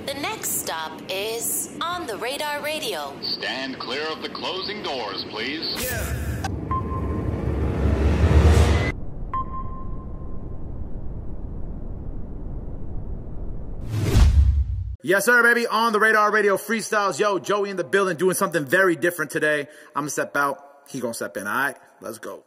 The next stop is On the Radar Radio. Stand clear of the closing doors, please. Yeah. Yes, sir, baby. On the Radar Radio freestyles. Yo, Joey in the building doing something very different today. I'm going to step out. He going to step in. All right, let's go.